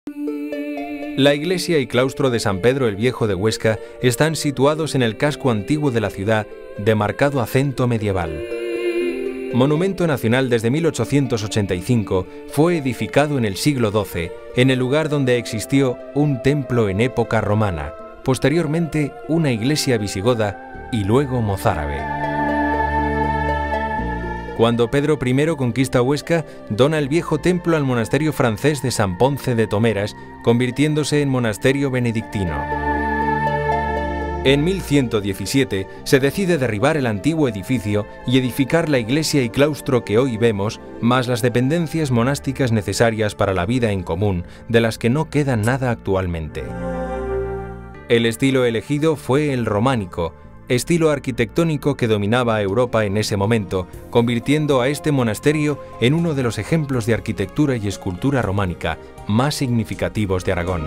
La iglesia y claustro de San Pedro el Viejo de Huesca están situados en el casco antiguo de la ciudad, de marcado acento medieval. Monumento nacional desde 1885, fue edificado en el siglo XII, en el lugar donde existió un templo en época romana, posteriormente una iglesia visigoda y luego mozárabe. Cuando Pedro I conquista Huesca, dona el viejo templo al monasterio francés de San Ponce de Tomeras, convirtiéndose en monasterio benedictino. En 1117 se decide derribar el antiguo edificio y edificar la iglesia y claustro que hoy vemos, más las dependencias monásticas necesarias para la vida en común, de las que no queda nada actualmente. El estilo elegido fue el románico, estilo arquitectónico que dominaba a Europa en ese momento, convirtiendo a este monasterio en uno de los ejemplos de arquitectura y escultura románica más significativos de Aragón.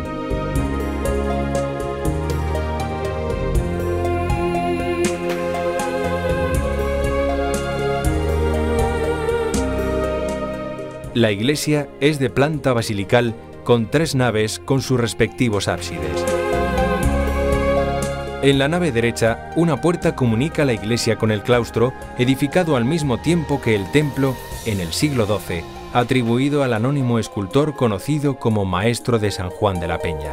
La iglesia es de planta basilical con 3 naves con sus respectivos ábsides. En la nave derecha, una puerta comunica la iglesia con el claustro, edificado al mismo tiempo que el templo en el siglo XII, atribuido al anónimo escultor conocido como Maestro de San Juan de la Peña.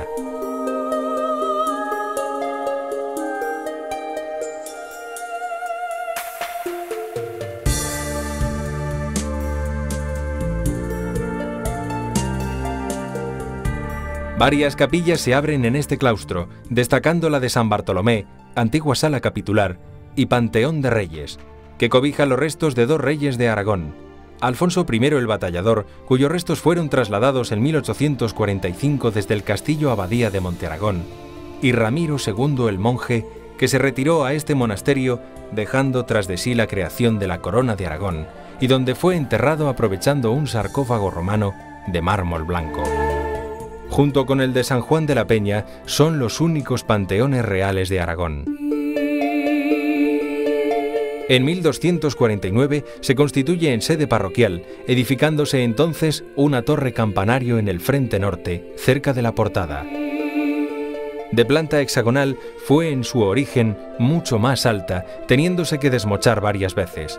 Varias capillas se abren en este claustro, destacando la de San Bartolomé, antigua sala capitular, y Panteón de Reyes, que cobija los restos de 2 reyes de Aragón, Alfonso I el Batallador, cuyos restos fueron trasladados en 1845 desde el castillo abadía de Montearagón, y Ramiro II el Monje, que se retiró a este monasterio dejando tras de sí la creación de la corona de Aragón, y donde fue enterrado aprovechando un sarcófago romano de mármol blanco. Junto con el de San Juan de la Peña, son los únicos panteones reales de Aragón. En 1249 se constituye en sede parroquial, edificándose entonces una torre campanario en el frente norte, cerca de la portada. De planta hexagonal, fue en su origen mucho más alta, teniéndose que desmochar varias veces.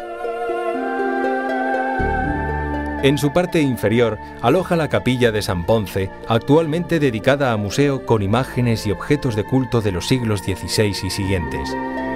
En su parte inferior aloja la capilla de San Ponce, actualmente dedicada a museo con imágenes y objetos de culto de los siglos XVI y siguientes.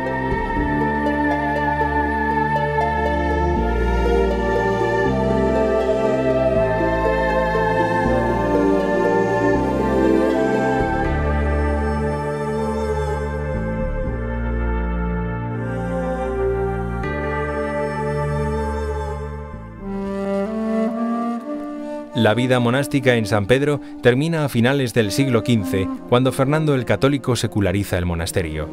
La vida monástica en San Pedro termina a finales del siglo XV, cuando Fernando el Católico seculariza el monasterio.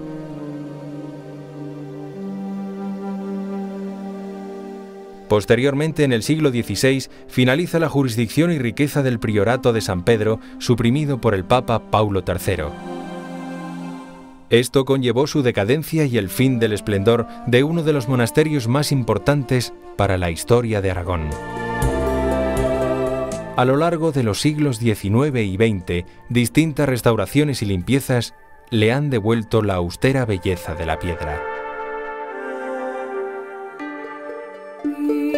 Posteriormente, en el siglo XVI, finaliza la jurisdicción y riqueza del priorato de San Pedro, suprimido por el Papa Paulo III. Esto conllevó su decadencia y el fin del esplendor de uno de los monasterios más importantes para la historia de Aragón. A lo largo de los siglos XIX y XX, distintas restauraciones y limpiezas le han devuelto la austera belleza de la piedra.